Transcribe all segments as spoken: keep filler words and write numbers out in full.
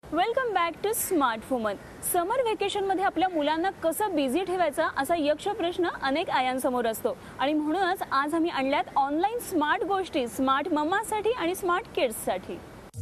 Welcome back to smart woman. Summer व्हॅकेशनमध्ये आपल्या मुलांना कसं बिझी ठेवायचं असा यक्ष प्रश्न अनेक आयांसमोर असतो आणि म्हणूनच आज आम्ही आणल्यात ऑनलाईन स्मार्ट गोष्टी स्मार्ट मम्मासाठी आणि स्मार्ट किड्ससाठी.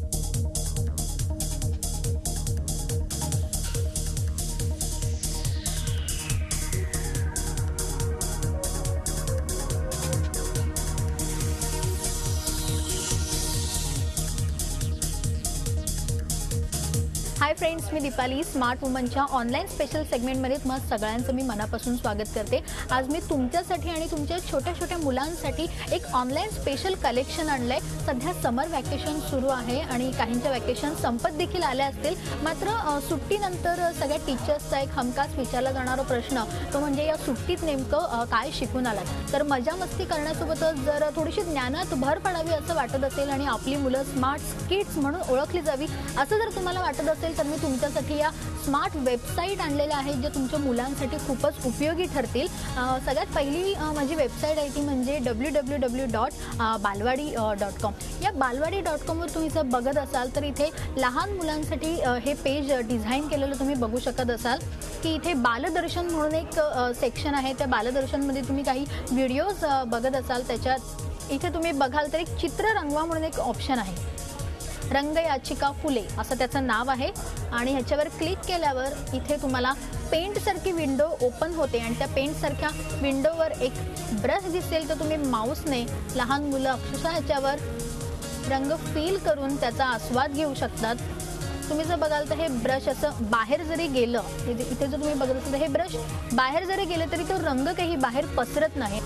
हाय फ्रेंड्स, मी दीपाली. स्मार्ट वुमनच्या ऑनलाईन स्पेशल सेगमेंटमध्ये तुम्हाला सगळ्यांचं मी मनापासून स्वागत करते. आज मी तुमच्यासाठी आणि तुमच्या छोट्या छोट्या मुलांसाठी एक ऑनलाईन स्पेशल कलेक्शन आणलंय. सध्या समर व्हॅकेशन सुरू आहे आणि काहींच्या व्हॅकेशन संपत देखील आल्या असतील. मात्र सुट्टीनंतर सगळ्या टीचर्सचा एक हमखास विचारला जाणारा प्रश्न तो म्हणजे या सुट्टीत नेमकं काय शिकून आलात. तर मजा मस्ती करण्यासोबतच जर थोडीशी ज्ञानात भर पडावी असं वाटत असेल आणि आपली मुलं स्मार्ट किड्स म्हणून ओळखली जावी असं जर तुम्हाला वाटत असेल तर मी तुमच्यासाठी या स्मार्ट वेबसाईट आणलेल्या आहेत ज्या तुमच्या मुलांसाठी खूपच उपयोगी ठरतील. सगळ्यात पहिली माझी वेबसाईट आहे ती म्हणजे W W W dot Balwadi dot com. या बालवाडी डॉट कॉमवर तुम्ही जर बघत असाल तर इथे लहान मुलांसाठी हे पेज डिझाईन केलेलं तुम्ही बघू शकत असाल की इथे बालदर्शन म्हणून एक सेक्शन आहे. त्या बालदर्शनमध्ये तुम्ही काही व्हिडिओज बघत असाल. त्याच्यात इथे तुम्ही बघाल तर एक चित्र रंगवा म्हणून एक ऑप्शन आहे. रंग याचिका फुले असं त्याचं नाव आहे आणि ह्याच्यावर क्लिक केल्यावर इथे तुम्हाला पेंट सारखी विंडो ओपन होते आणि त्या पेंट सारख्या विंडोवर एक ब्रश दिसेल तर तुम्ही माऊसने लहान मुलं अक्षरशः ह्याच्यावर रंग फील करून त्याचा आस्वाद घेऊ शकतात. तुम्ही जर बघाल तर हे ब्रश असं बाहेर जरी गेलं इथे जर तुम्ही बघत असाल तर हे ब्रश बाहेर जरी गेलं तरी तो रंग काही बाहेर पसरत नाही.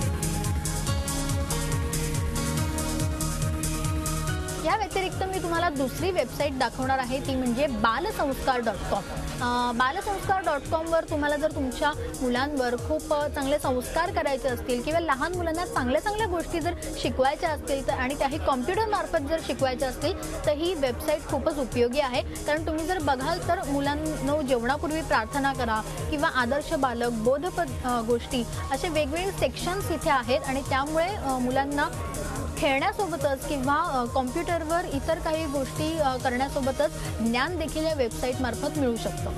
या व्यतिरिक्त मी तुम्हाला दुसरी वेबसाईट दाखवणार आहे ती म्हणजे Balsanskar dot com. Balsanskar dot कॉमवर तुम्हाला जर तुमच्या मुलांवर खूप चांगले संस्कार करायचे असतील किंवा लहान मुलांना चांगल्या चांगल्या गोष्टी जर शिकवायच्या असतील तर आणि त्याही कॉम्प्युटरमार्फत जर शिकवायच्या असतील तर ही वेबसाईट खूपच उपयोगी आहे. कारण तुम्ही जर बघाल तर मुलांना जेवणापूर्वी प्रार्थना करा किंवा आदर्श बालक बोधपद गोष्टी असे वेगवेगळे सेक्शन्स इथे आहेत आणि त्यामुळे मुलांना खेळण्यासोबतच किंवा कॉम्प्युटरवर इतर काही गोष्टी करण्यासोबतच ज्ञान देखील या वेबसाईट मार्फत मिळू शकतं.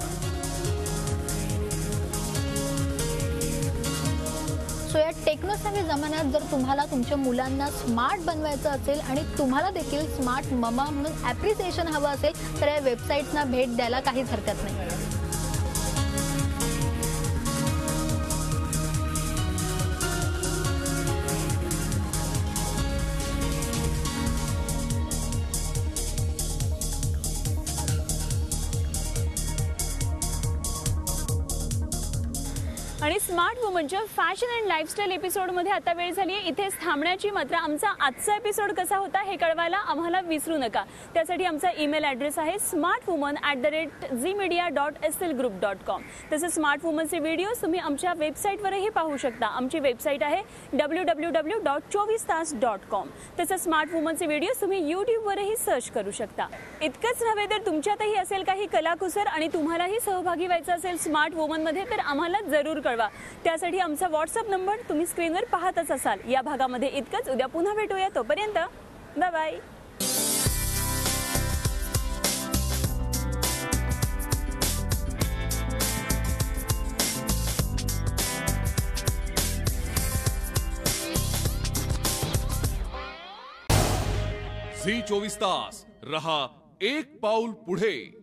सो या टेक्नोसॅव्ही जमान्यात जर तुम्हाला तुमच्या मुलांना स्मार्ट बनवायचं असेल आणि तुम्हाला देखील स्मार्ट ममा म्हणून ॲप्रिसिएशन हवं असेल तर या वेबसाईटना भेट द्यायला काहीच हरकत नाही. आणि स्मार्ट वुमनच्या फॅशन अँड लाईफस्टाईल एपिसोडमध्ये आता वेळ झाली आहे इथेच थांबण्याची. मात्र आमचा आजचा एपिसोड कसा होता हे कळवायला आम्हाला विसरू नका. त्यासाठी आमचा ईमेल ॲड्रेस आहे smart woman at the rate Zee media dot S L group dot com. तसंच स्मार्ट वुमनचे व्हिडिओज तुम्ही आमच्या वेबसाईटवरही पाहू शकता. आमची वेबसाईट आहे W W W dot Chovis Taas dot com. तसंच स्मार्ट वुमनचे व्हिडिओज तुम्ही यूट्यूबवरही सर्च करू शकता. इतकंच नव्हे तर तुमच्यातही असेल काही कलाकुसर आणि तुम्हालाही सहभागी व्हायचं असेल स्मार्ट वुमनमध्ये तर आम्हाला जरूर कळवा. त्यासाठी आमचा व्हॉट्सअप नंबर तुम्ही स्क्रीनवर पाहतच असाल. या भागामध्ये इतकंच. उद्या पुन्हा भेटूया. तोपर्यंत बाय बाय. झी चोवीस तास रहा एक पाऊल पुढे.